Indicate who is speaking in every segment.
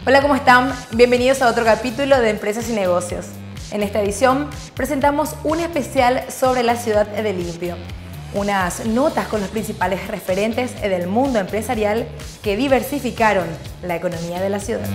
Speaker 1: Hola, ¿cómo están? Bienvenidos a otro capítulo de Empresas y Negocios. En esta edición presentamos un especial sobre la ciudad de Limpio. Unas notas con los principales referentes del mundo empresarial que diversificaron la economía de la ciudad.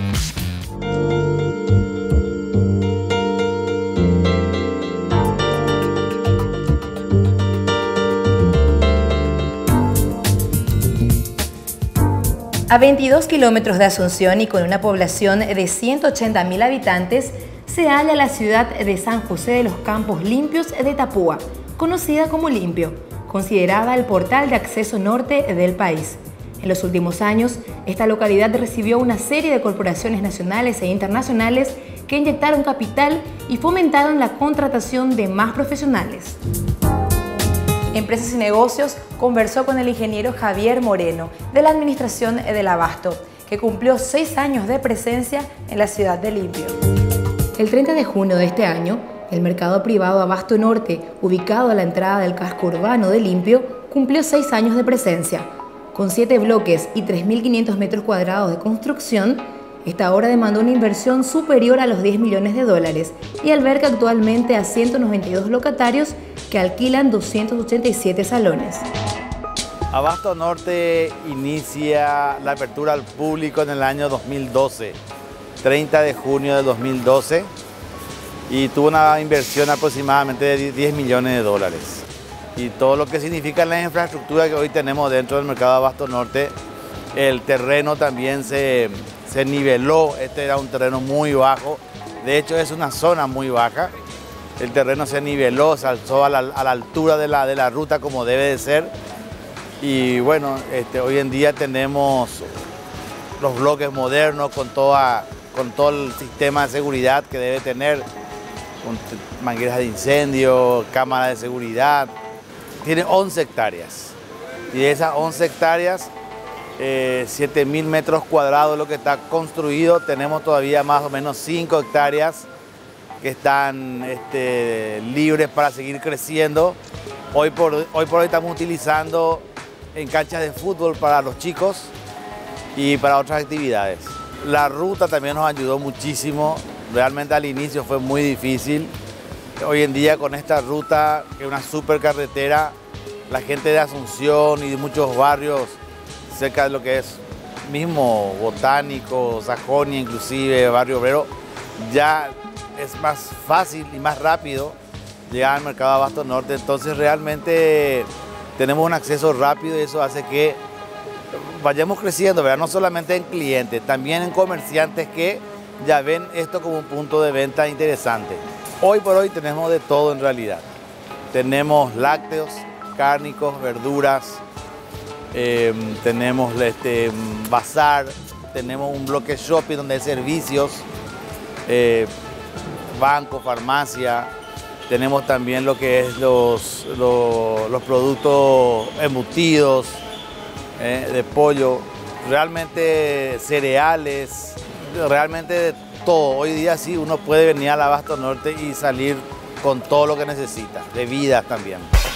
Speaker 1: A 22 kilómetros de Asunción y con una población de 180.000 habitantes, se halla la ciudad de San José de los Campos Limpios de Tapúa, conocida como Limpio, considerada el portal de acceso norte del país. En los últimos años, esta localidad recibió una serie de corporaciones nacionales e internacionales que inyectaron capital y fomentaron la contratación de más profesionales. Empresas y Negocios conversó con el ingeniero Javier Moreno, de la Administración del Abasto, que cumplió 6 años de presencia en la ciudad de Limpio. El 30 de junio de este año, el mercado privado Abasto Norte, ubicado a la entrada del casco urbano de Limpio, cumplió 6 años de presencia. Con 7 bloques y 3.500 metros cuadrados de construcción, esta obra demandó una inversión superior a los $10 millones y alberga actualmente a 192 locatarios que alquilan 287 salones.
Speaker 2: Abasto Norte inicia la apertura al público en el año 2012, 30 de junio de 2012, y tuvo una inversión aproximadamente de $10 millones. Y todo lo que significa la infraestructura que hoy tenemos dentro del mercado de Abasto Norte, el terreno también se niveló. Este era un terreno muy bajo, de hecho es una zona muy baja. El terreno se niveló, se alzó a la altura de la ruta como debe de ser. Y bueno, hoy en día tenemos los bloques modernos con todo el sistema de seguridad que debe tener, con mangueras de incendio, cámaras de seguridad. Tiene 11 hectáreas y de esas 11 hectáreas, 7.000 metros cuadrados lo que está construido. Tenemos todavía más o menos 5 hectáreas que están libres para seguir creciendo. Hoy por hoy estamos utilizando en canchas de fútbol para los chicos y para otras actividades. La ruta también nos ayudó muchísimo. Realmente al inicio fue muy difícil. Hoy en día con esta ruta, que es una supercarretera, la gente de Asunción y de muchos barrios cerca de lo que es mismo Botánico, Sajonia, inclusive Barrio Obrero, ya es más fácil y más rápido llegar al mercado de Abasto Norte. Entonces realmente tenemos un acceso rápido y eso hace que vayamos creciendo, ¿verdad? No solamente en clientes, también en comerciantes que ya ven esto como un punto de venta interesante. Hoy por hoy tenemos de todo en realidad. Tenemos lácteos, cárnicos, verduras, tenemos bazar, tenemos un bloque shopping donde hay servicios, banco, farmacia. Tenemos también lo que es los productos embutidos, de pollo, realmente cereales, realmente de todo. Hoy día sí uno puede venir al Abasto Norte y salir con todo lo que necesita, bebidas también.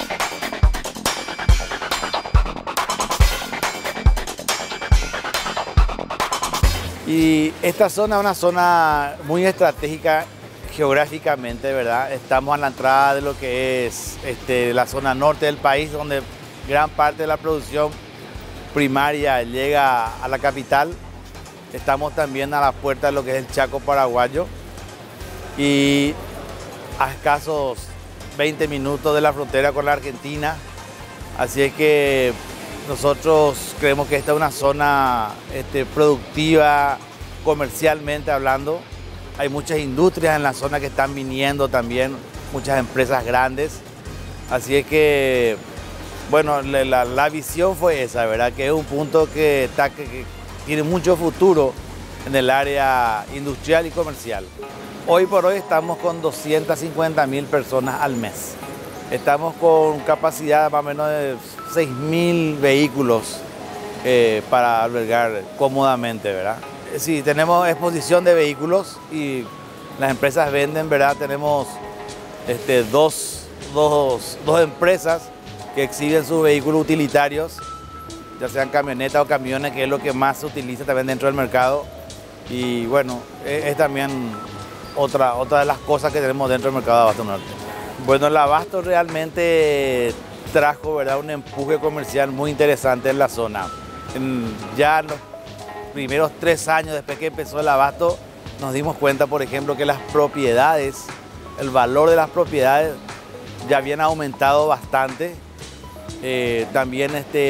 Speaker 2: Y esta zona es una zona muy estratégica geográficamente, ¿verdad? Estamos a la entrada de lo que es la zona norte del país, donde gran parte de la producción primaria llega a la capital. Estamos también a la puerta de lo que es el Chaco paraguayo y a escasos 20 minutos de la frontera con la Argentina. Así es que nosotros creemos que esta es una zona productiva comercialmente hablando. Hay muchas industrias en la zona que están viniendo también, muchas empresas grandes. Así es que, bueno, la visión fue esa, ¿verdad? Que es un punto que tiene mucho futuro en el área industrial y comercial. Hoy por hoy estamos con 250.000 personas al mes. Estamos con capacidad más o menos de 6.000 vehículos para albergar cómodamente, ¿verdad? Sí, tenemos exposición de vehículos y las empresas venden, ¿verdad? Tenemos dos empresas que exhiben sus vehículos utilitarios, ya sean camionetas o camiones, que es lo que más se utiliza también dentro del mercado. Y bueno, es también otra de las cosas que tenemos dentro del mercado de Abasto Norte. Bueno, el Abasto realmente trajo, ¿verdad?, un empuje comercial muy interesante en la zona. Ya en los primeros 3 años después que empezó el Abasto, nos dimos cuenta, por ejemplo, que las propiedades, el valor de las propiedades ya habían aumentado bastante. También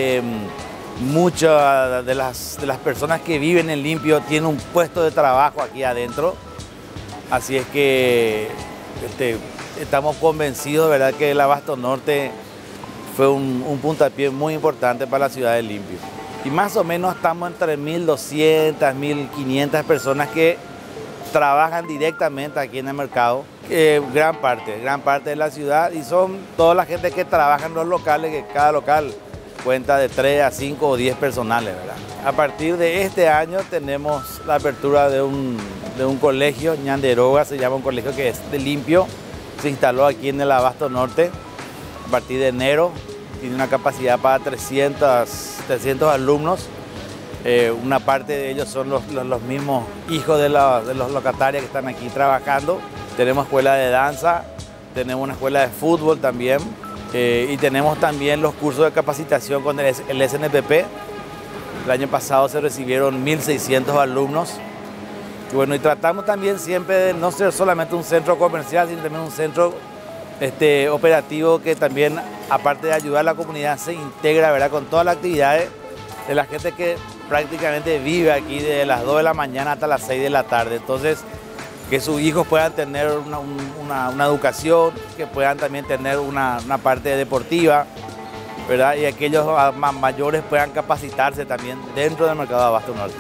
Speaker 2: muchas de las personas que viven en Limpio tienen un puesto de trabajo aquí adentro. Así es que estamos convencidos, ¿verdad?, que el Abasto Norte fue un puntapié muy importante para la ciudad de Limpio. Y más o menos estamos entre 1.200, 1.500 personas que trabajan directamente aquí en el mercado. Gran parte de la ciudad, y son toda la gente que trabaja en los locales, que cada local cuenta de 3 a 5 o 10 personales, ¿verdad? A partir de este año tenemos la apertura de un colegio, Ñanderoga, se llama, un colegio que es de Limpio, se instaló aquí en el Abasto Norte a partir de enero, tiene una capacidad para 300 alumnos. Una parte de ellos son los mismos hijos de los locatarios que están aquí trabajando. Tenemos escuela de danza, tenemos una escuela de fútbol también, y tenemos también los cursos de capacitación con el SNPP. El año pasado se recibieron 1.600 alumnos. Y bueno, y tratamos también siempre de no ser solamente un centro comercial, sino también un centro operativo que también, aparte de ayudar a la comunidad, se integra, ¿verdad?, con todas las actividades de la gente que prácticamente vive aquí desde las 2 de la mañana hasta las 6 de la tarde. Entonces, que sus hijos puedan tener una educación, que puedan también tener una parte deportiva, ¿verdad?, y aquellos mayores puedan capacitarse también dentro del mercado de Abasto Norte.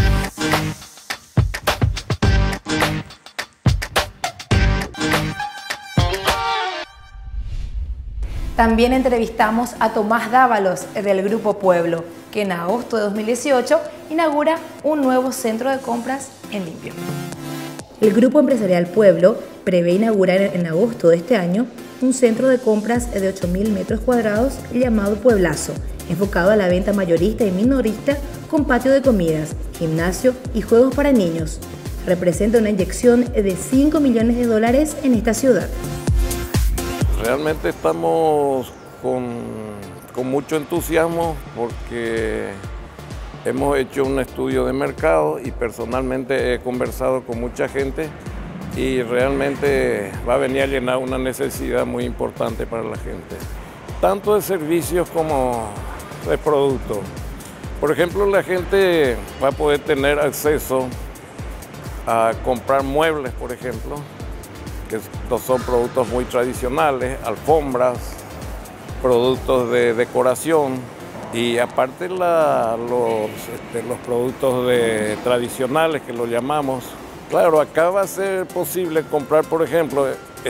Speaker 1: También entrevistamos a Tomás Dávalos del Grupo Pueblo, que en agosto de 2018 inaugura un nuevo centro de compras en Limpio. El Grupo Empresarial Pueblo prevé inaugurar en agosto de este año un centro de compras de 8.000 metros cuadrados llamado Pueblazo, enfocado a la venta mayorista y minorista, con patio de comidas, gimnasio y juegos para niños. Representa una inyección de $5 millones en esta ciudad.
Speaker 3: Realmente estamos con mucho entusiasmo porque hemos hecho un estudio de mercado y personalmente he conversado con mucha gente y realmente va a venir a llenar una necesidad muy importante para la gente, tanto de servicios como de productos. Por ejemplo, la gente va a poder tener acceso a comprar muebles, por ejemplo, que son productos muy tradicionales, alfombras, productos de decoración, y aparte los productos tradicionales, que lo llamamos. Claro, acá va a ser posible comprar, por ejemplo,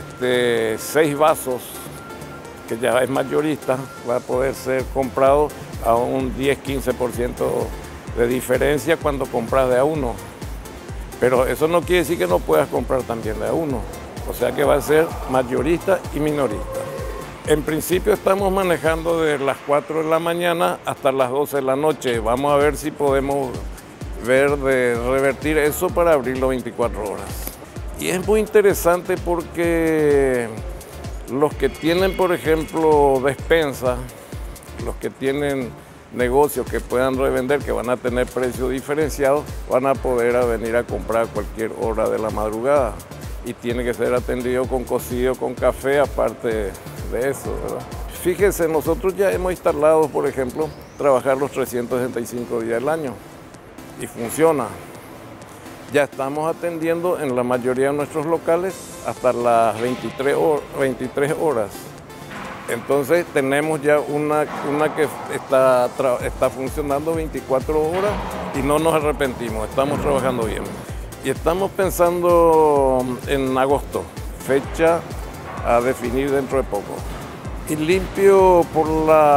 Speaker 3: 6 vasos, que ya es mayorista, va a poder ser comprado a un 10-15% de diferencia cuando compras de a uno. Pero eso no quiere decir que no puedas comprar también de a uno. O sea que va a ser mayorista y minorista. En principio estamos manejando de las 4 de la mañana hasta las 12 de la noche. Vamos a ver si podemos ver de revertir eso para abrirlo 24 horas. Y es muy interesante porque los que tienen, por ejemplo, despensa, los que tienen negocios que puedan revender, que van a tener precios diferenciados, van a poder venir a comprar a cualquier hora de la madrugada. Y tiene que ser atendido con cocido, con café, aparte de eso, ¿verdad? Fíjense, nosotros ya hemos instalado, por ejemplo, trabajar los 365 días del año y funciona. Ya estamos atendiendo en la mayoría de nuestros locales hasta las 23 horas. Entonces tenemos ya una que está funcionando 24 horas y no nos arrepentimos, estamos trabajando bien. Y estamos pensando en agosto, fecha a definir dentro de poco. Y Limpio por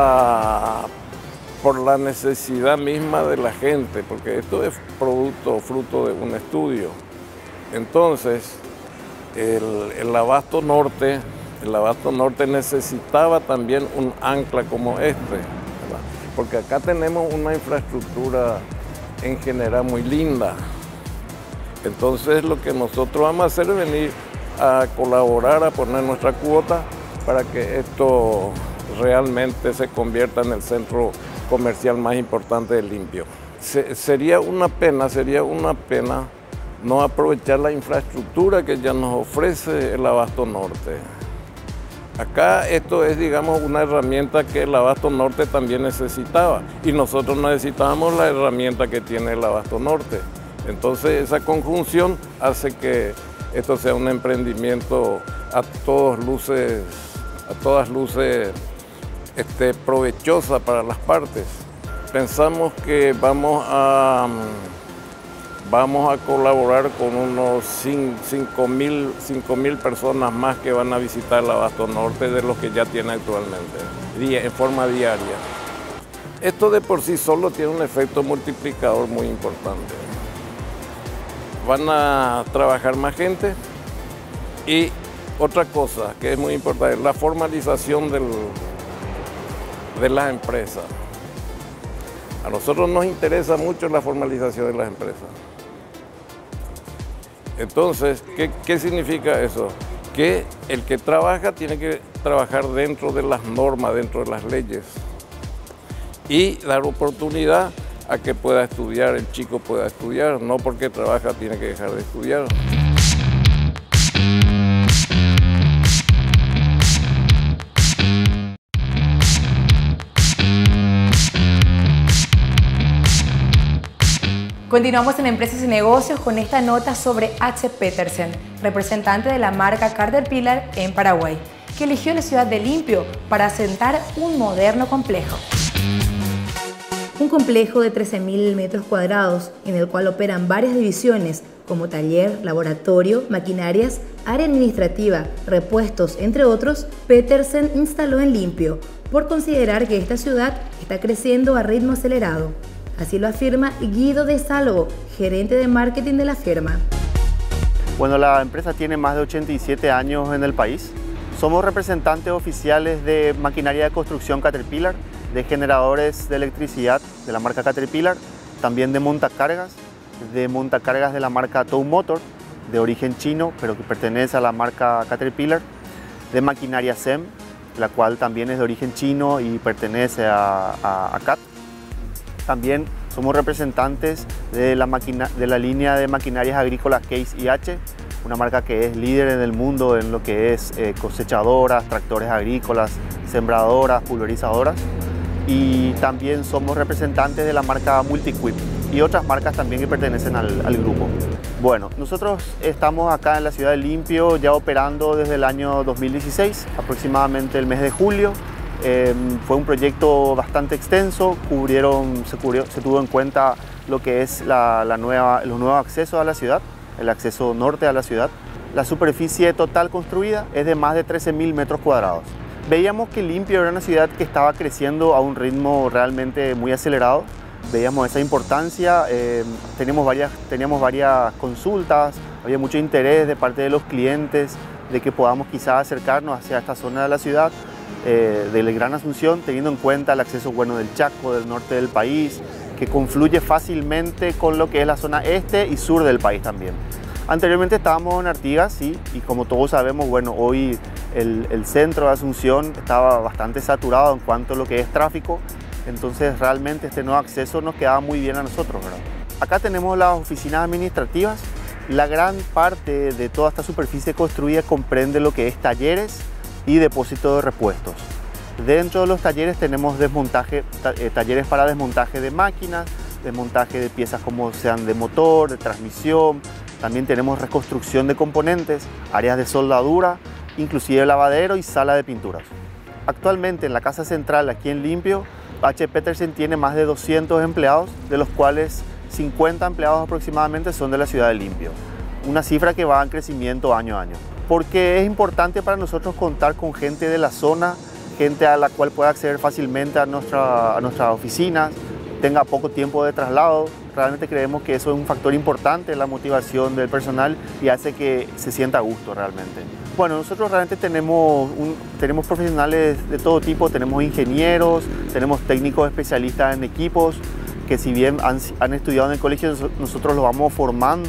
Speaker 3: la necesidad misma de la gente, porque esto es fruto de un estudio. Entonces, el Abasto Norte necesitaba también un ancla como este, ¿verdad? Porque acá tenemos una infraestructura en general muy linda. Entonces lo que nosotros vamos a hacer es venir a colaborar, a poner nuestra cuota para que esto realmente se convierta en el centro comercial más importante de Limpio. Sería una pena no aprovechar la infraestructura que ya nos ofrece el Abasto Norte. Acá esto es, digamos, una herramienta que el Abasto Norte también necesitaba y nosotros necesitábamos la herramienta que tiene el Abasto Norte. Entonces esa conjunción hace que esto sea un emprendimiento a todas luces provechosa para las partes. Pensamos que vamos a colaborar con unos 5.000 personas más que van a visitar el Abasto Norte de los que ya tiene actualmente, en forma diaria. Esto de por sí solo tiene un efecto multiplicador muy importante. Van a trabajar más gente y otra cosa que es muy importante, la formalización de las empresas. A nosotros nos interesa mucho la formalización de las empresas. Entonces, ¿qué significa eso? Que el que trabaja tiene que trabajar dentro de las normas, dentro de las leyes y dar oportunidad a que pueda estudiar, el chico pueda estudiar, no porque trabaja tiene que dejar de estudiar.
Speaker 1: Continuamos en Empresas y Negocios con esta nota sobre H. Petersen, representante de la marca Caterpillar en Paraguay, que eligió la ciudad de Limpio para asentar un moderno complejo. Un complejo de 13.000 metros cuadrados en el cual operan varias divisiones como taller, laboratorio, maquinarias, área administrativa, repuestos, entre otros, Petersen instaló en Limpio por considerar que esta ciudad está creciendo a ritmo acelerado. Así lo afirma Guido de Salvo, gerente de marketing de la firma.
Speaker 4: Bueno, la empresa tiene más de 87 años en el país. Somos representantes oficiales de maquinaria de construcción Caterpillar, de generadores de electricidad de la marca Caterpillar, también de montacargas de la marca Tow Motor, de origen chino, pero que pertenece a la marca Caterpillar, de maquinaria SEM, la cual también es de origen chino y pertenece a CAT. También somos representantes de la línea de maquinarias agrícolas Case IH, una marca que es líder en el mundo en lo que es cosechadoras, tractores agrícolas, sembradoras, pulverizadoras. Y también somos representantes de la marca Multiquip y otras marcas también que pertenecen al grupo. Bueno, nosotros estamos acá en la ciudad de Limpio ya operando desde el año 2016, aproximadamente el mes de julio. Fue un proyecto bastante extenso, se tuvo en cuenta lo que es los nuevos accesos a la ciudad, el acceso norte a la ciudad. La superficie total construida es de más de 13.000 metros cuadrados. Veíamos que Limpio era una ciudad que estaba creciendo a un ritmo realmente muy acelerado. Veíamos esa importancia, teníamos varias consultas, había mucho interés de parte de los clientes de que podamos quizás acercarnos hacia esta zona de la ciudad, del Gran Asunción, teniendo en cuenta el acceso bueno del Chaco, del norte del país, que confluye fácilmente con lo que es la zona este y sur del país también. Anteriormente estábamos en Artigas, sí, y como todos sabemos, bueno, hoy el centro de Asunción estaba bastante saturado en cuanto a lo que es tráfico, entonces realmente este nuevo acceso nos quedaba muy bien a nosotros, ¿verdad? Acá tenemos las oficinas administrativas. La gran parte de toda esta superficie construida comprende lo que es talleres y depósito de repuestos. Dentro de los talleres tenemos talleres para desmontaje de máquinas, desmontaje de piezas como sean de motor, de transmisión. También tenemos reconstrucción de componentes, áreas de soldadura, inclusive lavadero y sala de pinturas. Actualmente en la casa central aquí en Limpio, H. Petersen tiene más de 200 empleados, de los cuales 50 empleados aproximadamente son de la ciudad de Limpio. Una cifra que va en crecimiento año a año. Porque es importante para nosotros contar con gente de la zona, gente a la cual pueda acceder fácilmente a nuestras oficinas, tenga poco tiempo de traslado. Realmente creemos que eso es un factor importante en la motivación del personal y hace que se sienta a gusto realmente. Bueno, nosotros realmente tenemos profesionales de todo tipo, tenemos ingenieros, tenemos técnicos especialistas en equipos, que si bien han estudiado en el colegio, nosotros los vamos formando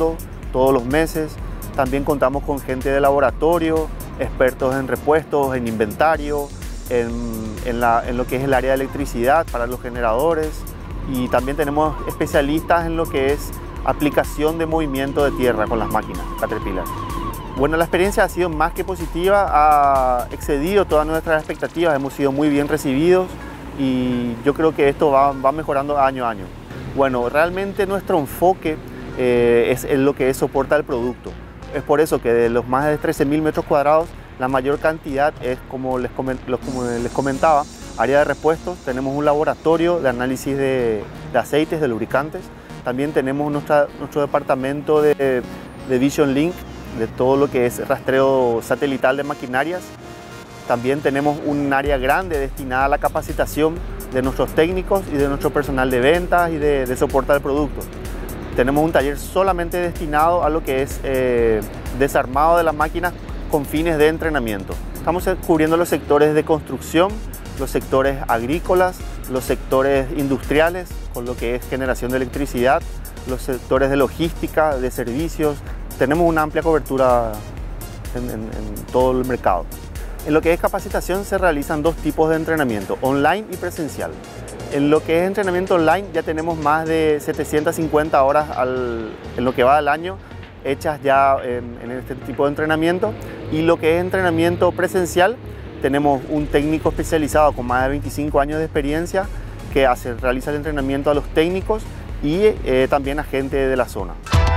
Speaker 4: todos los meses. También contamos con gente de laboratorio, expertos en repuestos, en inventario, en lo que es el área de electricidad para los generadores, y también tenemos especialistas en lo que es aplicación de movimiento de tierra con las máquinas Caterpillar. Bueno, la experiencia ha sido más que positiva, ha excedido todas nuestras expectativas, hemos sido muy bien recibidos y yo creo que esto va mejorando año a año. Bueno, realmente nuestro enfoque es en lo que es soporta el producto. Es por eso que de los más de 13.000 metros cuadrados, la mayor cantidad es, como les comentaba, área de repuestos. Tenemos un laboratorio de análisis de aceites, de lubricantes. También tenemos nuestro departamento de Vision Link, de todo lo que es rastreo satelital de maquinarias. También tenemos un área grande destinada a la capacitación de nuestros técnicos y de nuestro personal de ventas y de soporte al producto. Tenemos un taller solamente destinado a lo que es desarmado de las máquinas con fines de entrenamiento. Estamos cubriendo los sectores de construcción, los sectores agrícolas, los sectores industriales, con lo que es generación de electricidad, los sectores de logística, de servicios. Tenemos una amplia cobertura en todo el mercado. En lo que es capacitación se realizan dos tipos de entrenamiento, online y presencial. En lo que es entrenamiento online ya tenemos más de 750 horas en lo que va del año hechas ya en este tipo de entrenamiento, y lo que es entrenamiento presencial tenemos un técnico especializado con más de 25 años de experiencia que realiza el entrenamiento a los técnicos y también a gente de la zona.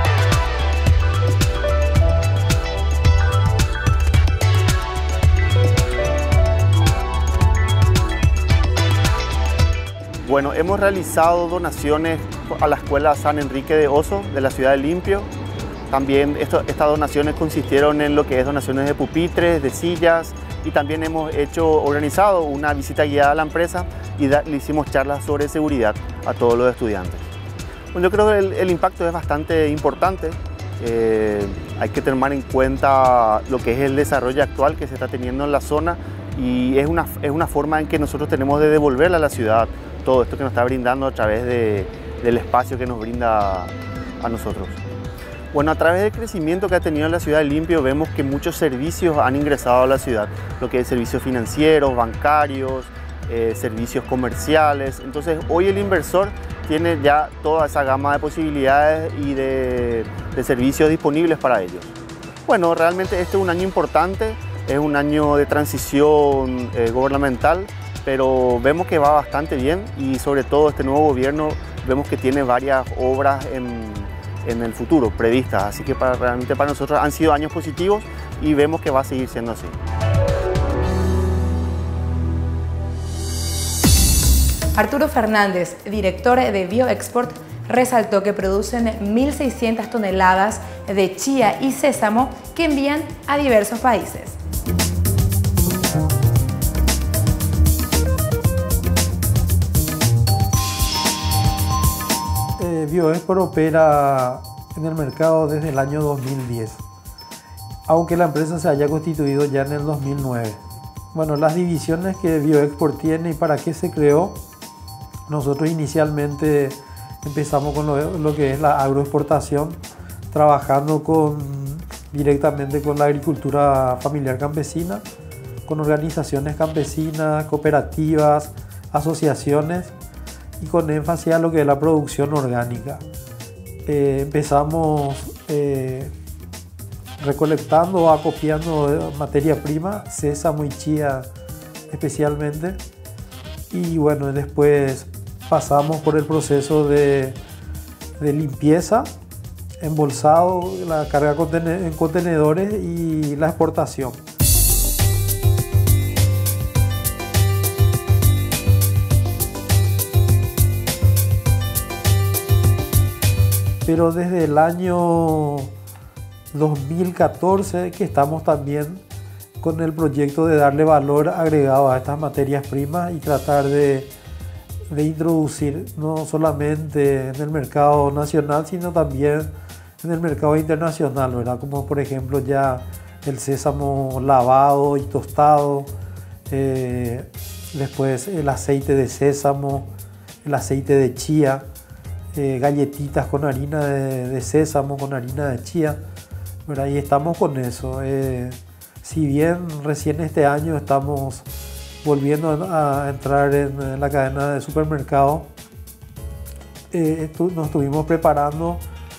Speaker 4: Bueno, hemos realizado donaciones a la Escuela San Enrique de Oso de la ciudad de Limpio. También estas donaciones consistieron en lo que es donaciones de pupitres, de sillas, y también hemos organizado una visita guiada a la empresa y le hicimos charlas sobre seguridad a todos los estudiantes. Bueno, yo creo que el impacto es bastante importante. Hay que tener en cuenta lo que es el desarrollo actual que se está teniendo en la zona, y es una forma en que nosotros tenemos de devolverle a la ciudad todo esto que nos está brindando a través del espacio que nos brinda a nosotros. Bueno, a través del crecimiento que ha tenido la ciudad de Limpio, vemos que muchos servicios han ingresado a la ciudad, lo que es servicios financieros, bancarios, servicios comerciales. Entonces, hoy el inversor tiene ya toda esa gama de posibilidades y de servicios disponibles para ellos. Bueno, realmente este es un año importante, es un año de transición gubernamental, pero vemos que va bastante bien, y sobre todo este nuevo gobierno vemos que tiene varias obras en el futuro previstas, así que realmente para nosotros han sido años positivos y vemos que va a seguir siendo así.
Speaker 1: Arturo Fernández, director de BioExport, resaltó que producen 1.600 toneladas de chía y sésamo que envían a diversos países.
Speaker 5: BioExport opera en el mercado desde el año 2010, aunque la empresa se haya constituido ya en el 2009. Bueno, las divisiones que BioExport tiene y para qué se creó, nosotros inicialmente empezamos con lo que es la agroexportación, trabajando directamente con la agricultura familiar campesina, con organizaciones campesinas, cooperativas, asociaciones, y con énfasis a lo que es la producción orgánica. Empezamos recolectando o acopiando materia prima, sésamo y chía especialmente, y bueno, después pasamos por el proceso de limpieza, embolsado, la carga en contenedores y la exportación. Pero desde el año 2014 que estamos también con el proyecto de darle valor agregado a estas materias primas y tratar de introducir no solamente en el mercado nacional, sino también en el mercado internacional, ¿verdad? Como por ejemplo ya el sésamo lavado y tostado, después el aceite de sésamo, el aceite de chía. galletitas con harina de sésamo, con harina de chía, ¿verdad? Y estamos con eso. Si bien recién este año estamos volviendo a entrar en la cadena de supermercados, nos estuvimos preparando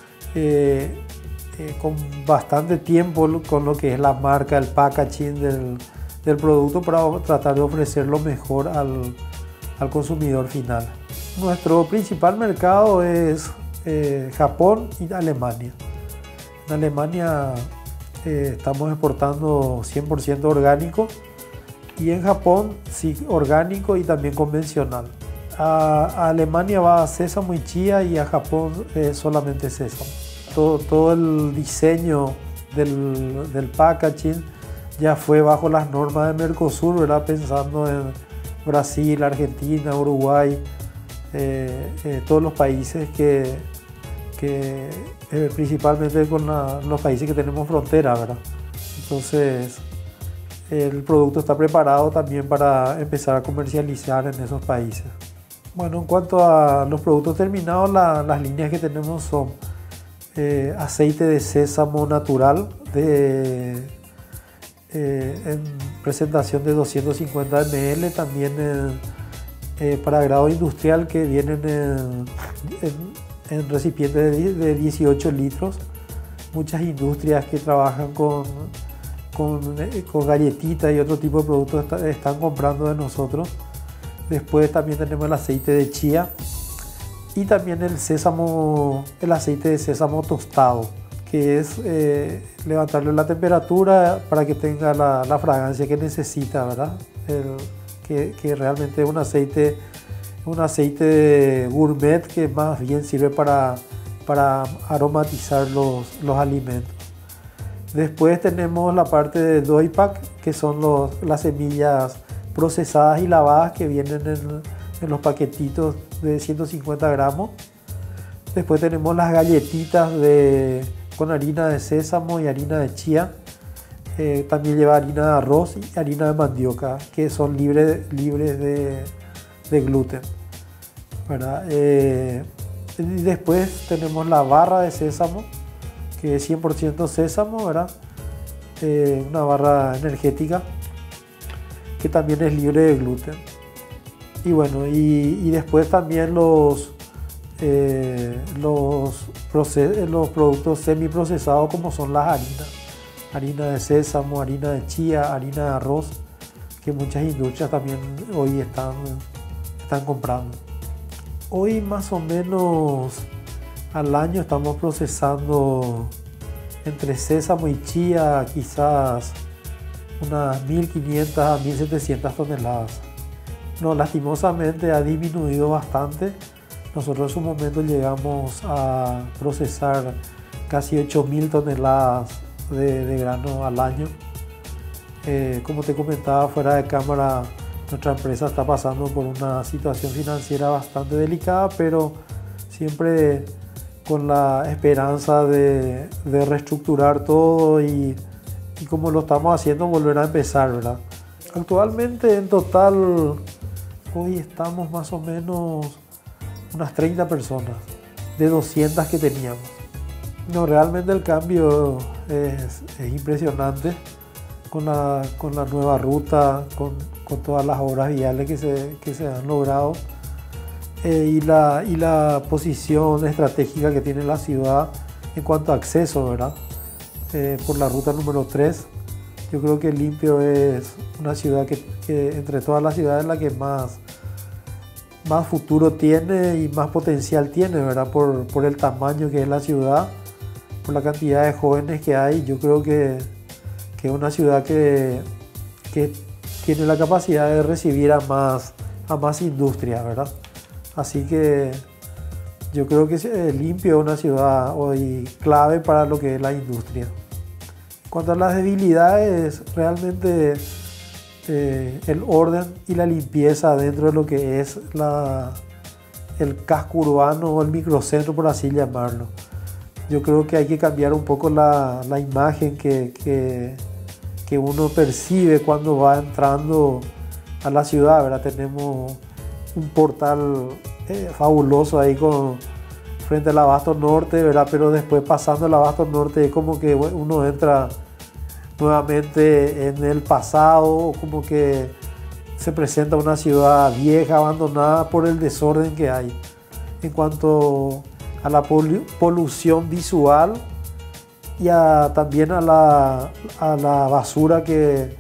Speaker 5: con bastante tiempo con lo que es la marca, el packaging del producto, para tratar de ofrecer lo mejor al consumidor final. Nuestro principal mercado es Japón y Alemania. En Alemania estamos exportando 100% orgánico, y en Japón sí, orgánico y también convencional. A Alemania va sésamo y chía, y a Japón solamente sésamo. Todo el diseño del packaging ya fue bajo las normas de Mercosur, ¿verdad? Pensando en Brasil, Argentina, Uruguay, todos los países que principalmente con los países que tenemos frontera, ¿verdad? Entonces el producto está preparado también para empezar a comercializar en esos países. Bueno, en cuanto a los productos terminados, las líneas que tenemos son aceite de sésamo natural en presentación de 250 ml, también para grado industrial, que vienen en recipientes de 18 litros. Muchas industrias que trabajan con galletitas y otro tipo de productos están comprando de nosotros. Después también tenemos el aceite de chía y también el aceite de sésamo tostado, que es levantarle la temperatura para que tenga la fragancia que necesita, ¿verdad? Que realmente es un aceite gourmet que más bien sirve para aromatizar los alimentos. Después tenemos la parte de Doi Pack, que son las semillas procesadas y lavadas que vienen en los paquetitos de 150 gramos. Después tenemos las galletitas con harina de sésamo y harina de chía. También lleva harina de arroz y harina de mandioca, que son libres de gluten, ¿verdad? Y después tenemos la barra de sésamo, que es 100% sésamo, ¿verdad? Una barra energética que también es libre de gluten. Y bueno, y después también los productos semiprocesados, como son las harinas. Harina de sésamo, harina de chía, harina de arroz, que muchas industrias también hoy están comprando. Hoy más o menos al año estamos procesando entre sésamo y chía quizás unas 1.500 a 1.700 toneladas. No, lastimosamente ha disminuido bastante. Nosotros en su momento llegamos a procesar casi 8.000 toneladas de grano al año. Como te comentaba fuera de cámara, nuestra empresa está pasando por una situación financiera bastante delicada, pero siempre con la esperanza de reestructurar todo y como lo estamos haciendo, volver a empezar, ¿verdad? Actualmente en total hoy estamos más o menos unas 30 personas de 200 que teníamos. No, realmente el cambio es impresionante con la nueva ruta, con todas las obras viales que se han logrado, y la posición estratégica que tiene la ciudad en cuanto a acceso, ¿verdad? Por la ruta número 3. Yo creo que Limpio es una ciudad que entre todas las ciudades, la que más futuro tiene y más potencial tiene, ¿verdad? Por el tamaño que es la ciudad, por la cantidad de jóvenes que hay. Yo creo que es una ciudad que tiene la capacidad de recibir a más industria, ¿verdad? Así que yo creo que Limpio es una ciudad hoy clave para lo que es la industria. En cuanto a las debilidades, realmente el orden y la limpieza dentro de lo que es el casco urbano o el microcentro, por así llamarlo. Yo creo que hay que cambiar un poco la imagen que uno percibe cuando va entrando a la ciudad, ¿verdad? Tenemos un portal fabuloso ahí frente al Abasto Norte, ¿verdad? Pero después pasando el Abasto Norte es como que uno entra nuevamente en el pasado, como que se presenta una ciudad vieja, abandonada por el desorden que hay. En cuanto a la polución visual y también a la basura que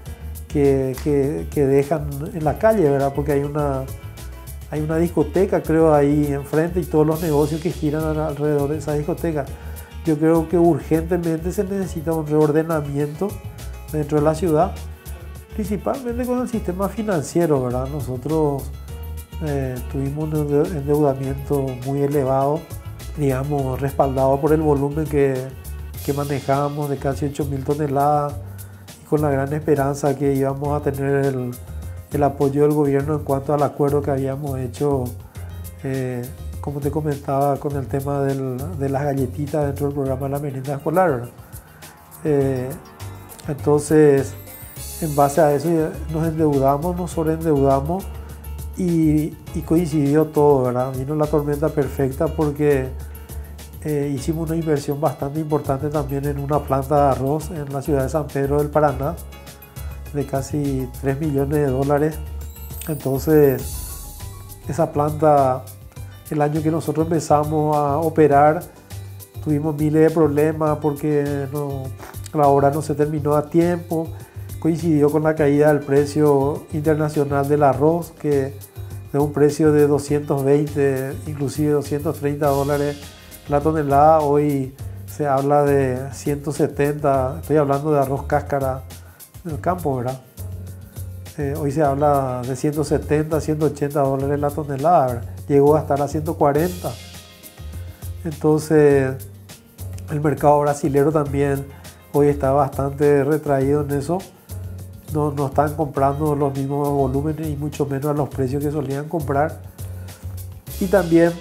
Speaker 5: dejan en la calle, ¿verdad? Porque hay una discoteca, creo, ahí enfrente y todos los negocios que giran alrededor de esa discoteca. Yo creo que urgentemente se necesita un reordenamiento dentro de la ciudad, principalmente con el sistema financiero, ¿verdad? Nosotros tuvimos un endeudamiento muy elevado, digamos, respaldado por el volumen que manejábamos de casi 8.000 toneladas y con la gran esperanza que íbamos a tener el apoyo del gobierno en cuanto al acuerdo que habíamos hecho, como te comentaba, con el tema de las galletitas dentro del programa de la merienda escolar. Entonces, en base a eso nos endeudamos, nos sobreendeudamos y coincidió todo, ¿verdad? Vino la tormenta perfecta porque hicimos una inversión bastante importante también en una planta de arroz en la ciudad de San Pedro del Paraná de casi $3 millones. Entonces, esa planta, el año que nosotros empezamos a operar, tuvimos miles de problemas porque la obra no se terminó a tiempo. Coincidió con la caída del precio internacional del arroz, que de un precio de 220, inclusive $230 la tonelada, hoy se habla de 170, estoy hablando de arroz cáscara del campo, ¿verdad? Hoy se habla de 170, $180 la tonelada, ¿verdad? Llegó a estar a 140. Entonces, el mercado brasilero también hoy está bastante retraído en eso. No están comprando los mismos volúmenes y mucho menos a los precios que solían comprar. Y también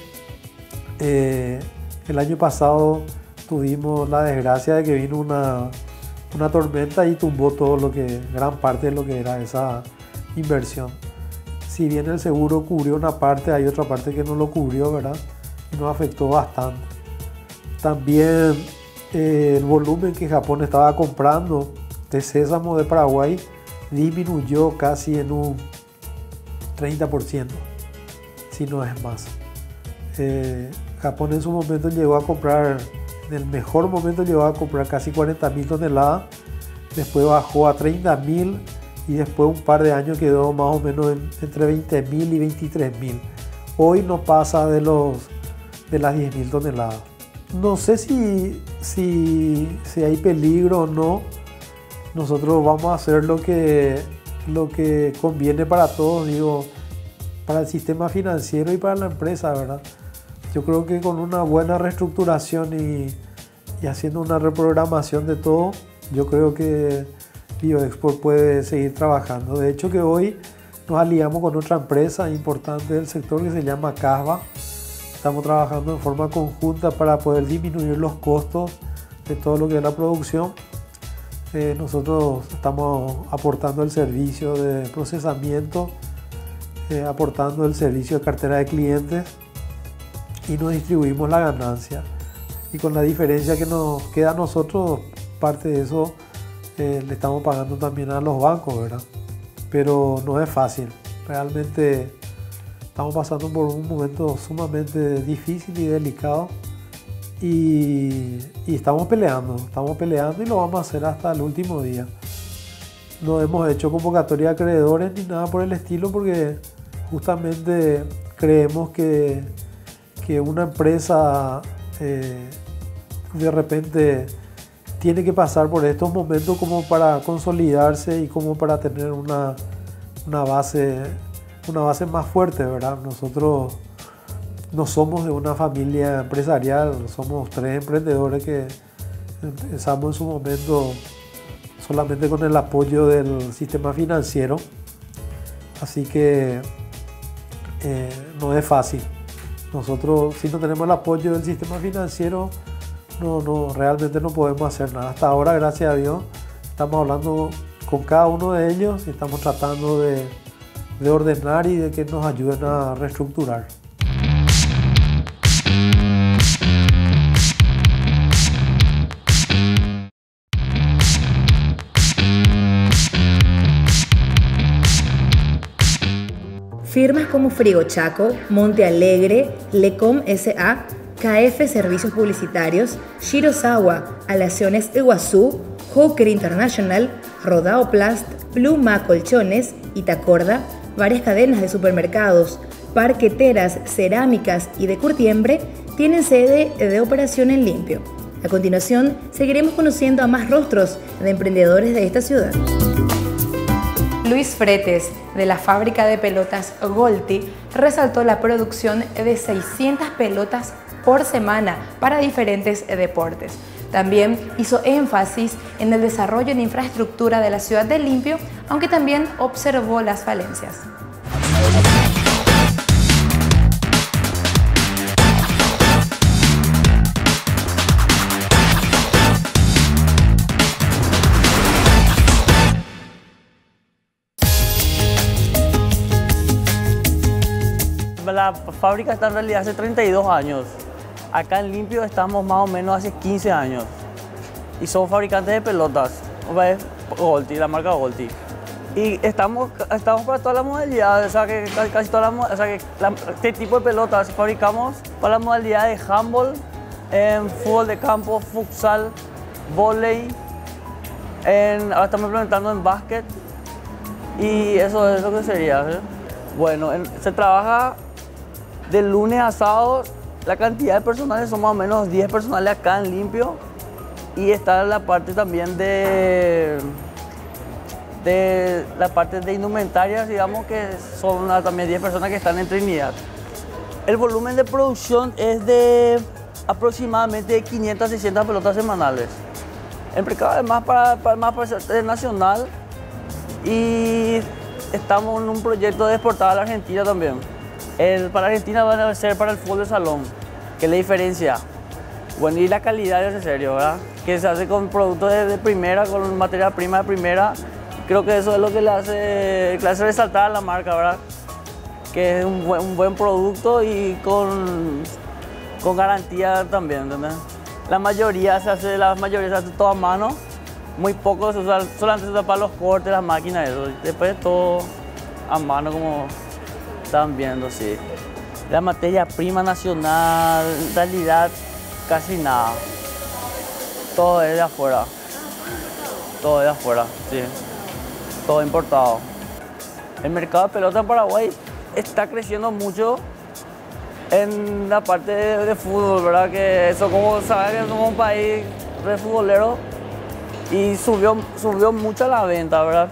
Speaker 5: el año pasado tuvimos la desgracia de que vino una tormenta y tumbó gran parte de lo que era esa inversión. Si bien el seguro cubrió una parte, hay otra parte que no lo cubrió, ¿verdad? Y nos afectó bastante. También el volumen que Japón estaba comprando de sésamo de Paraguay disminuyó casi en un 30%, si no es más. Japón en su momento llegó a comprar, en el mejor momento llegó a comprar casi 40.000 toneladas, después bajó a 30.000 y después un par de años quedó más o menos entre 20.000 y 23.000. Hoy no pasa de las 10.000 toneladas. No sé si hay peligro o no. Nosotros vamos a hacer lo que conviene para todos, digo, para el sistema financiero y para la empresa, ¿verdad? Yo creo que con una buena reestructuración y haciendo una reprogramación de todo, yo creo que Bioexport puede seguir trabajando. De hecho, que hoy nos aliamos con otra empresa importante del sector que se llama Casba. Estamos trabajando en forma conjunta para poder disminuir los costos de todo lo que es la producción. Nosotros estamos aportando el servicio de procesamiento, aportando el servicio de cartera de clientes y nos distribuimos la ganancia. Y con la diferencia que nos queda a nosotros, parte de eso le estamos pagando también a los bancos, ¿verdad? Pero no es fácil. Realmente estamos pasando por un momento sumamente difícil y delicado. Y estamos peleando y lo vamos a hacer hasta el último día. No hemos hecho convocatoria de acreedores ni nada por el estilo porque justamente creemos que una empresa de repente tiene que pasar por estos momentos como para consolidarse y como para tener una base más fuerte, ¿verdad? Nosotros no somos de una familia empresarial, somos 3 emprendedores que empezamos en su momento solamente con el apoyo del sistema financiero, así que no es fácil. Nosotros, si no tenemos el apoyo del sistema financiero, realmente no podemos hacer nada. Hasta ahora, gracias a Dios, estamos hablando con cada uno de ellos y estamos tratando de ordenar y de que nos ayuden a reestructurar.
Speaker 1: Firmas como Frigo Chaco, Monte Alegre, Lecom S.A., KF Servicios Publicitarios, Shirosawa, Alaciones Iguazú, Hawker International, Rodao Plast, Pluma Colchones, Itacorda, varias cadenas de supermercados, parqueteras, cerámicas y de curtiembre tienen sede de operación en Limpio. A continuación, seguiremos conociendo a más rostros de emprendedores de esta ciudad. Luis Fretes, de la fábrica de pelotas Golti, resaltó la producción de 600 pelotas por semana para diferentes deportes. También hizo énfasis en el desarrollo en infraestructura de la ciudad de Limpio, aunque también observó las falencias.
Speaker 6: La fábrica está en realidad hace 32 años. Acá en Limpio estamos más o menos hace 15 años. Y somos fabricantes de pelotas. Golti, la marca Golti. Y estamos para todas las modalidades, o sea que casi todas las, o sea que este tipo de pelotas fabricamos para la modalidad de handball, en fútbol de campo, futsal, vóley, ahora estamos implementando en básquet y eso es lo que sería. Bueno, se trabaja de lunes a sábado, la cantidad de personales son más o menos 10 personales acá en Limpio y está la parte también de la parte de indumentarias, digamos que son también 10 personas que están en Trinidad. El volumen de producción es de aproximadamente 500 a 600 pelotas semanales. El mercado es más para el nacional y estamos en un proyecto de exportar a la Argentina también. Para Argentina van a ser para el fútbol de salón, que es la diferencia. Bueno, y la calidad es en serio, ¿verdad? Que se hace con productos de primera, con materia prima de primera. Creo que eso es lo que le hace resaltar a la marca, ¿verdad? Que es un buen producto y con garantía también, ¿entendés? La mayoría se hace todo a mano. Muy poco se usa, solamente se usa para los cortes, las máquinas, eso. Después todo a mano, como están viendo, sí. La materia prima nacional, en realidad, casi nada. Todo es de afuera. Todo es de afuera, sí. Todo importado. El mercado de pelota en Paraguay está creciendo mucho en la parte de fútbol, ¿verdad? Que eso, como saben, somos un país de futbolero y subió mucho la venta, ¿verdad?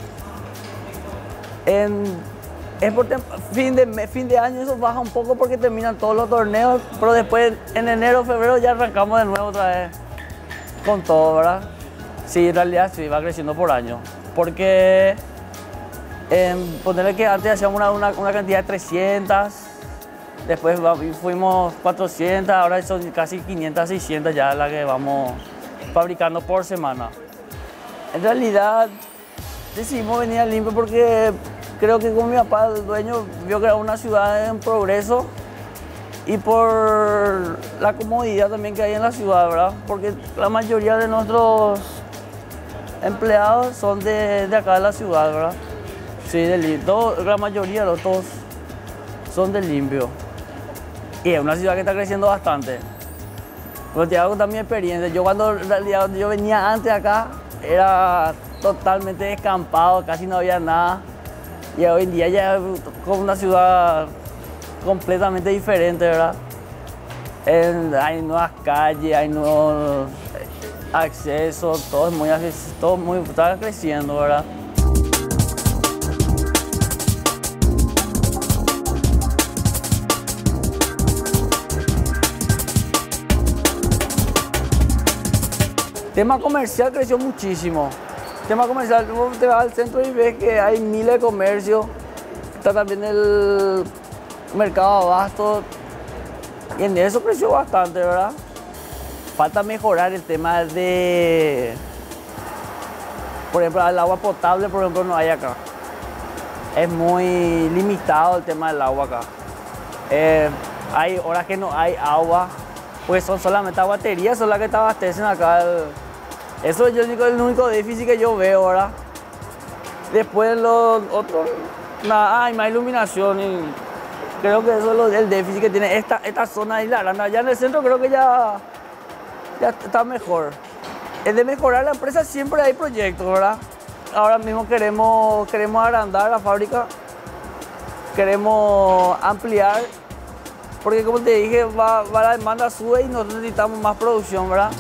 Speaker 6: Es por fin de año eso baja un poco porque terminan todos los torneos, pero después en enero, febrero ya arrancamos de nuevo otra vez con todo, ¿verdad? Sí, en realidad sí, va creciendo por año. Porque ponerle que antes hacíamos una cantidad de 300, después fuimos 400, ahora son casi 500, 600 ya las que vamos fabricando por semana. En realidad decidimos venir a Limpio porque creo que con mi papá, el dueño, vio que era una ciudad en progreso y por la comodidad también que hay en la ciudad, ¿verdad? Porque la mayoría de nuestros empleados son de acá de la ciudad, ¿verdad? Sí, la mayoría, todos son de Limpio. Y es una ciudad que está creciendo bastante. Pero te voy a contar mi experiencia. Yo cuando en realidad yo venía antes acá, era totalmente descampado, casi no había nada. Y hoy en día ya es como una ciudad completamente diferente, ¿verdad? Hay nuevas calles, hay nuevos accesos, está creciendo, ¿verdad? Tema comercial creció muchísimo. Tema comercial, vos te vas al centro y ves que hay miles de comercios. Está también el mercado de abasto. Y en eso creció bastante, ¿verdad? Falta mejorar el tema de, por ejemplo, el agua potable, por ejemplo, no hay acá. Es muy limitado el tema del agua acá. Hay horas que no hay agua, pues son solamente baterías, son las que te abastecen acá. Eso es el único déficit que yo veo, ¿verdad? Después los otros hay más iluminación y creo que eso es el déficit que tiene esta zona de Isla Aranda. Allá en el centro creo que ya está mejor. Es de mejorar la empresa, siempre hay proyectos, ¿verdad? Ahora mismo queremos agrandar la fábrica, queremos ampliar, porque como te dije, va la demanda sube y nosotros necesitamos más producción, ¿verdad?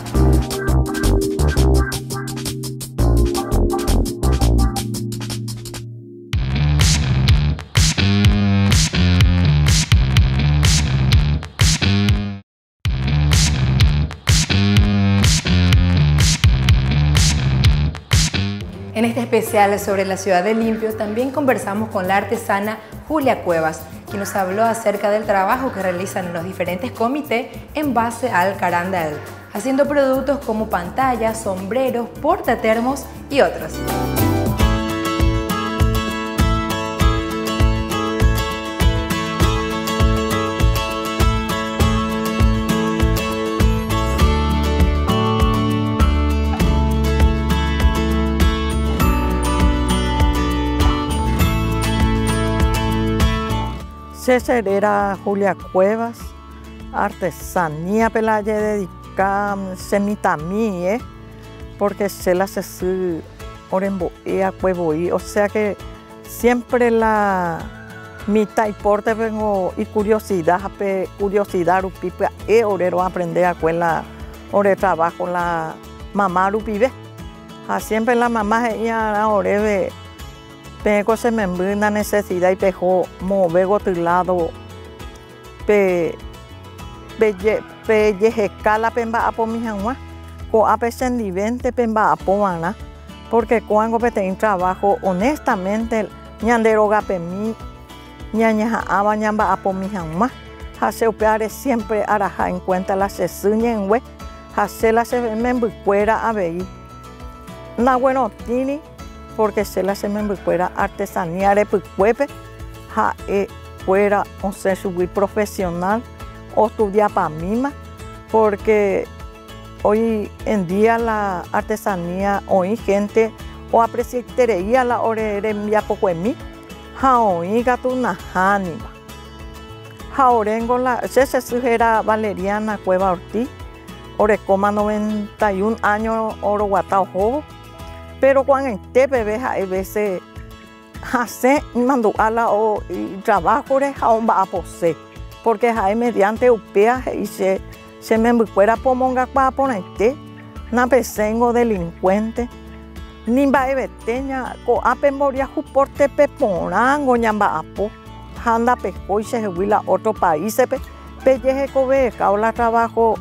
Speaker 1: En este especial sobre la ciudad de Limpio también conversamos con la artesana Julia Cuevas, quien nos habló acerca del trabajo que realizan en los diferentes comités en base al Carandel, haciendo productos como pantallas, sombreros, portatermos y otros.
Speaker 7: César era Julia Cuevas, artesanía pelaye dedicada semitamí, porque se la hace oremboea cuevoí, o sea que siempre la mitad importe vengo y curiosidad upipe orero aprender a cuela ore trabajo la mamá upibe, siempre la mamá ella oreve. Pero se me envió una necesidad y pejo movego tu lado escala pemba apo mi janwa co apescendivente pemba apo ana porque cuando tengo trabajo honestamente ñandero gape mi ñaña aba ñamba apo mi janwa hace upeare siempre araja en cuenta la sesuña en we hace la se me envuelta a ver na bueno tini porque se la se me fuera artesanía de puepe, fuera un ser subir profesional o estudiar para mima, porque hoy en día la artesanía, hoy gente o apreciaría la hora de mi poco en mí, hoy gato una ánima, orengo la, se sujera Valeriana Cueva Ortiz, orecoma 91 años, oro guatao jovo. Pero cuando te bebes a veces hace mando a la o trabajo de aún va a posee porque hay mediante upea y se me fuera pomonga para ponerte na pesengo delincuente ni va a beteña co ape moria juporte peporango ñamba apo anda pesco y se huila otro país pe pelleje cobe caula trabajo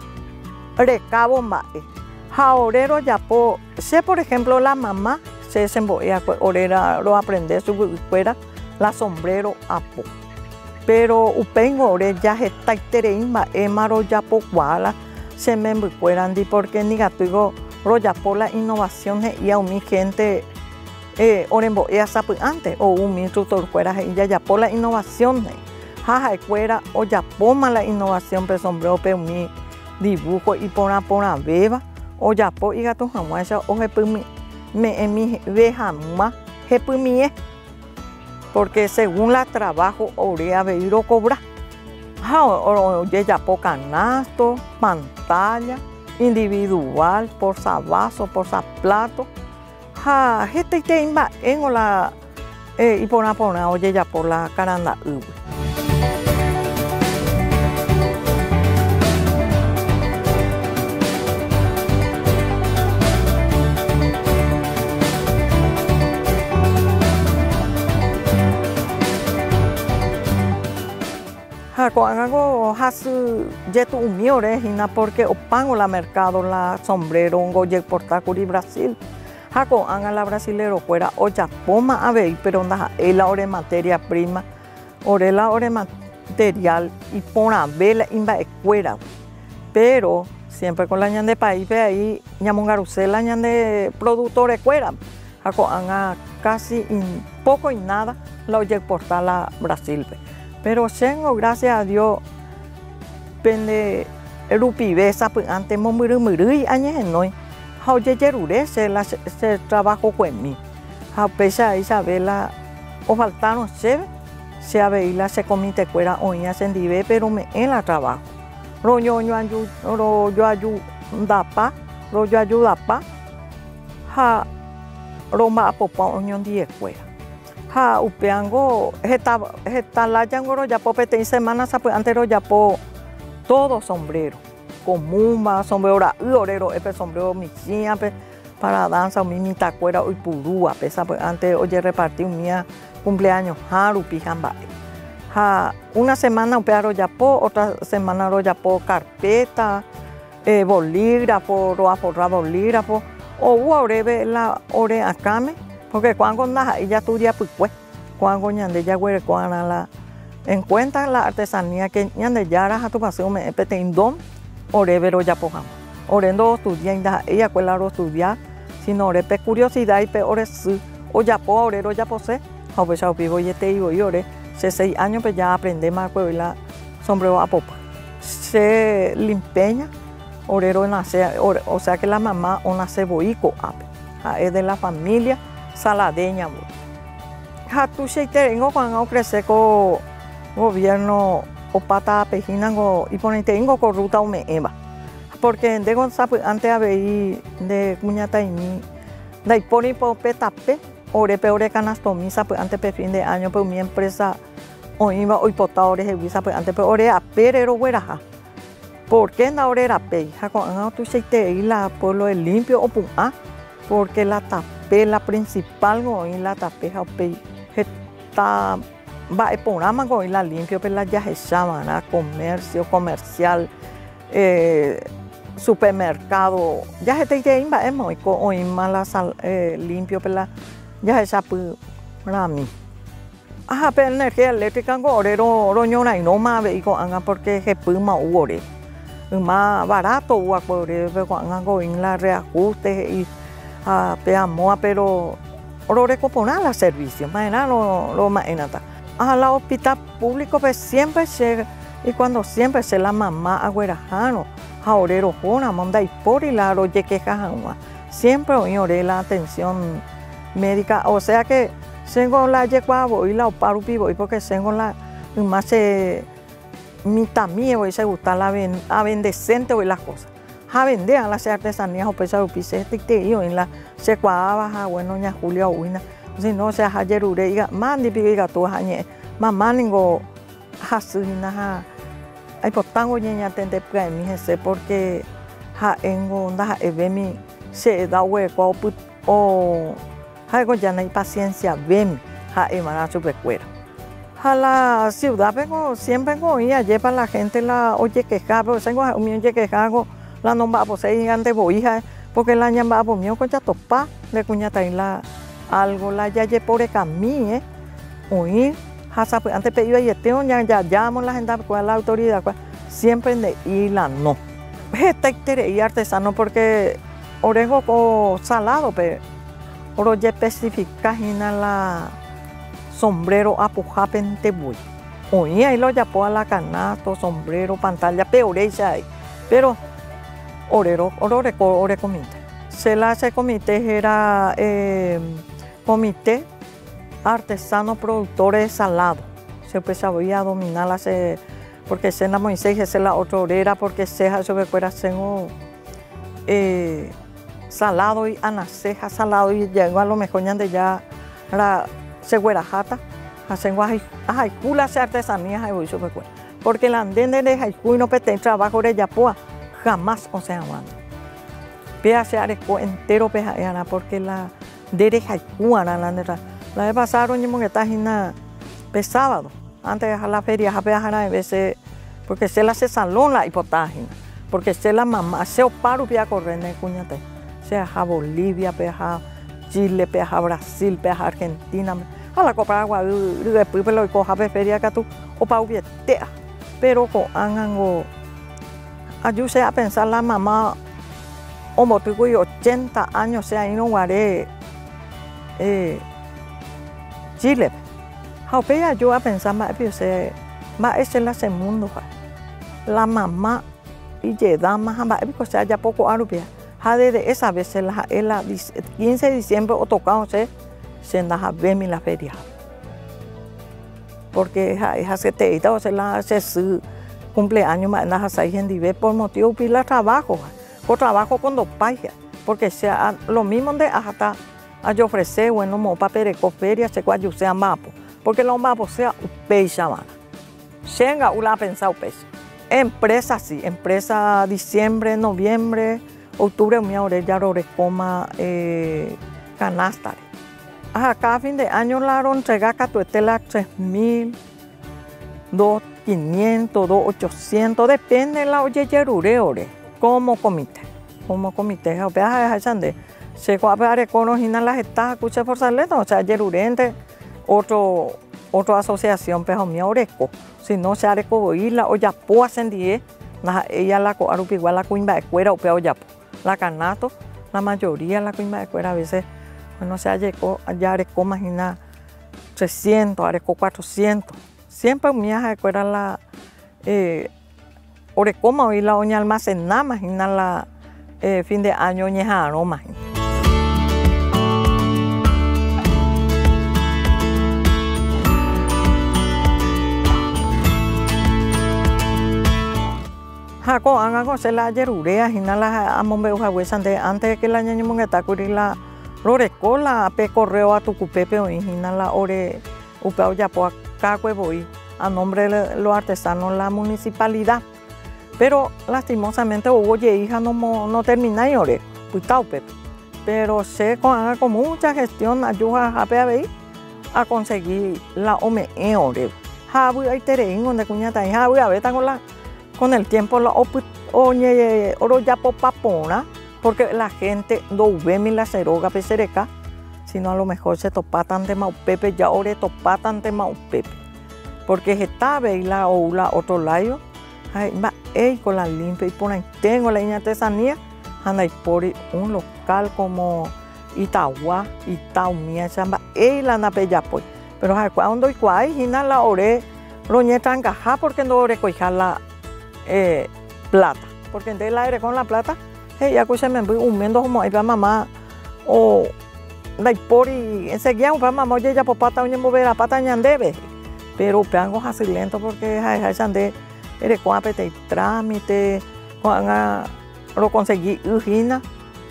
Speaker 7: recabo mae Jaorero ya po, sé por ejemplo la mamá se desemboya orera lo aprende su fuera la sombrero apo. Pero upengo ore ya está itereima emaro ya po cuala se me fueran di porque ni gatuigo ro ya po la innovación y a mi gente orembo esa antes o un instructor fuera ya po la innovación jaja fuera o ya po la innovación pe sombrero pe mi dibujo y pona beba o ya po y gato jamás o jepumi me en mi vejama jepumi porque según la trabajo orea veiro cobra o ya po canasto pantalla individual por vaso por plato gente que imba en la y pona oye ya por la caranda Cuando hace jeto uniore hina porque opango la mercado la sombrero un goye portacuri Brasil jaco anga la brasilero fuera o ya poma a ver pero nada la ore materia prima ore la ore material y pona vela imba escuela pero siempre con la ñan de país ahí ñamongarucela ñan de productores fuera jaco anga casi poco y nada la oye portar la Brasil pero tengo gracias a Dios pende rupivesa antes momurumuri añe noi oye yerure se trabajo con mí a pesar Isabela o faltaron cheve, se aveila se comite cuera oña sendive, pero me en la trabajo. Rollo ayuda pa, ha roma apopa oñón die cuera. Ha upeango, heta la yangoro ya po pete semanas antes ya po todo sombrero, comuma, sombrero orero, epe sombrero michia, para danza, mi tacuera y purúa, pesa pues antes oye repartir mía cumpleaños, haru pijamba. Ha una semana upearo ya po, otra semana ro ya po carpeta, bolígrafo, roa forra bolígrafo, o orebe la ore acame. Porque cuando ella estudia pues cuando ñande ya güere cuando la en cuenta la artesanía que ñande ya era tu paseo me petendón orevero ya pojam orendo estudia ella cuela ro estudia sino orepe curiosidad y pe ore su o ya po orero ya posee o pues ya vivo y te digo y ore 6 años pues ya aprende más pues la sombrero a popa se limpeña orero nace o sea que la mamá o nace boico es de la familia saladeña. Hatu tengo cuando crece con gobierno o pata pejinango y ponete tengo con ruta o me eva. Porque de Gonzalo antes había de muñata y mi de poni po petape ore peore canastomisa pues antes pe fin de año pues mi empresa o iba hoy potadores de visa pues antes pe ore a perero güeraja. ¿Por qué na ore era pe? Ja con tu y la pueblo es limpio o pua porque la tapela principal y la tapeja está va el programa con la limpio pero la ya se llama comercio comercial supermercado ya se te lleva es muy con mala limpio pero ya se sabe para mí pero energía eléctrica con orero roñona y no más vehículo porque se puede más barato o pero cuando en la reajuste y peamoa pero orore coponar la servicio mañana lo mañana a la hospital público pues siempre llega y cuando siempre se la mamá agüerajano a orero jona manda y por y la roye que cajanua siempre oré la atención médica o sea que tengo la yeguabo y la oparu pivo y porque tengo la más mi también hoy se gusta la bendecente hoy las cosas a vender a las artesanías o pesar pise y en la se cuadaba bueno ña Julia uina si no se hajerure y mandi piga tu hañe mamá ningo hasina hay potango ña tende pra mi ese porque ha engo nda evemi se da hueco o algo ya no hay paciencia ven ha emana super cuera a la ciudad vengo siempre vengo y ayer para la gente la oye quejar pero tengo un oye quejar la nomba pues ahí ante boija porque la ñamba por mí con ya topa de cuñata y la algo la ya por camí oír hasta antes pedido y este ya llamo la gente con la autoridad siempre de y la no este y artesano porque orejo con salado pero oro ya especifica en la sombrero apujapente voy oí ahí lo ya a la canasto sombrero pantalla peorecha ahí pero ore comité. Se la hace comité era comité artesano productores de salado. Se pues sabía dominar porque se la Moisés se la otra orera porque se sobre fuera tengo salado y anaceja salado y llegó a lo mejor ya la seguerajata hacen haikula se artesanía porque la andén de haiku no pete trabajo de yapoa jamás o sea aguanta. Pea se areco entero peja porque la derecha cuana la vez pasaron y que está en sábado antes de la feria a veces porque se la hace salón la hipotágina porque se la mamá se oparo pea correr en cuñate sea a Bolivia peja Chile peja Brasil peja Argentina a la copa agua después lo coja feria que tú o pa ubietea pero con angango ayúdese a pensar la mamá o motivo y 80 años sea y no guaré Chile. Haupea yo a pensar más ese es el segundo la mamá y llega más a sea ya poco arupia. Ha desde esa vez el 15 de diciembre o tocado se anda a ver mi la feria. porque es hace teita o se la hace su cumpleaños más en las en dive por motivo pila trabajo, por trabajo con dos países, porque sea lo mismo de hasta a yo ofrecer bueno mo papel feria se cual sea mapo, porque los mapos sea upeixa mana. Shenga ula pensado peixa. Empresa sí, empresa diciembre, noviembre, octubre mi orella coma canasta. Acá a fin de año la entrega catuetela 3.000, 2.500, 2.800, depende de la oye como comité, o sea, se cuapare conocina las estas escucha por saleta, o sea, yerurente, otra asociación pejo mi oreco, si no se areco la o ya po ascendie, ella la coarupi igual la cuimba de cuera o peo ya la canato, la mayoría la cuimba de cuera a veces no se ya areco imagina 300, areco 400, siempre mi de cuera la orecoma hoy la oña almacenada, imagina la fin de año ñejano, imagina. Jaco haga se la yerurea hina la amombe ujahuesante antes de que la ñaño mongueta la roreco la pe correo a Tucupepe o hina la ore upeo yapo acá voy a nombre de los artesanos la municipalidad, pero lastimosamente oye hija no termina y ore puitao pepe, pero se haga con mucha gestión ayuda a conseguir la ome ore jabu ay terein donde cuñata y jabu a ver con el tiempo la oro ya popapona, porque la gente no ve mi la ceroga pesereca, sino a lo mejor se topatan de maupepe, ya ore topatan de maupepe, porque está veila o la otro lado, con la limpia y por ahí tengo la niña artesanía, anda y por un local como Itagua, Itaumía, chamba, la napella pues, pero cuando y cuál, hina la ore, roñe trancaja porque no ore coija la plata, porque entonces el aire con la plata, ya que se me voy humendo como ahí para mamá, o la por y enseguida para mamá, oye, ya por pata, oye, mover la pata ñandebe, pero peango así lento porque hay chande, eres con apete y trámite, lo conseguí ujina,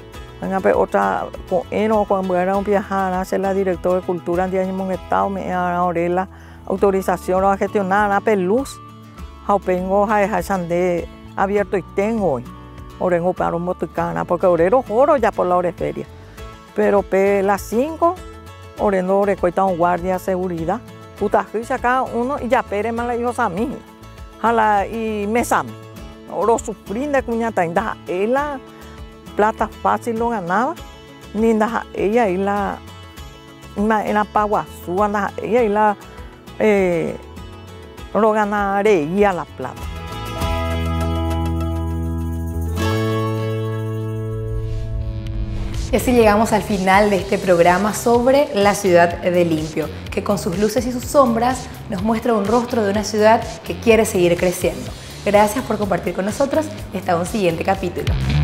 Speaker 7: otra con eno, cuando era un viajar, hacer la directora de cultura de año en estado, me ahora la autorización a gestionar a peluz. Tengo de abierto y tengo hoy. Orengo para un motucana, porque orero joro ya por la hora de feria. Pero las 5, orendo orecoita un guardia de seguridad. Puta, acá uno y ya pere más la hijo Sami. Jala y me Sami. Oro sufrir de cuñata, inda ella plata fácil lo ganaba. Ni inda ella y la paguazú, anda ella y la lo ganaría la plata.
Speaker 1: Y así llegamos al final de este programa sobre la ciudad de Limpio, que con sus luces y sus sombras nos muestra un rostro de una ciudad que quiere seguir creciendo. Gracias por compartir con nosotros y hasta un siguiente capítulo.